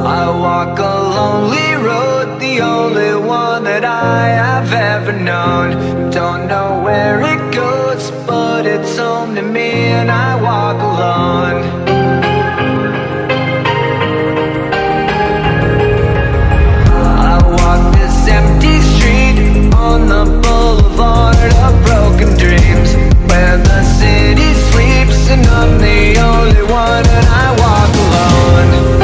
I walk a lonely road, the only one that I have ever known. Don't know where it goes, but it's home to me, and I walk alone. I walk this empty street on the boulevard of broken dreams, where the city sleeps and I'm the only one, and I walk alone.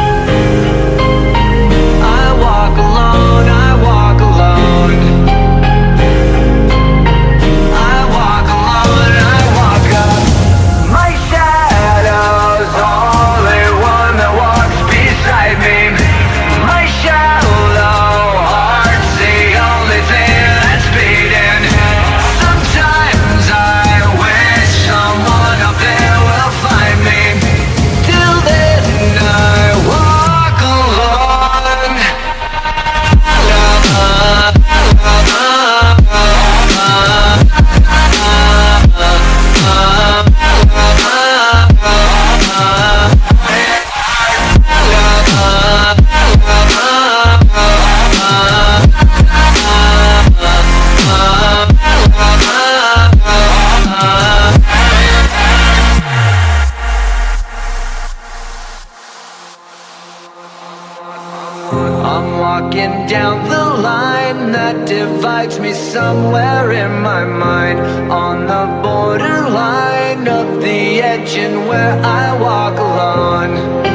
I'm walking down the line that divides me somewhere in my mind, on the borderline of the edge and where I walk alone.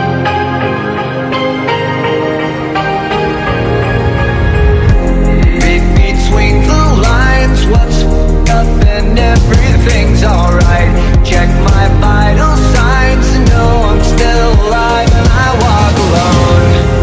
Read between the lines, what's up and everything's alright. Check my vital signs to know I'm still alive, and I walk alone.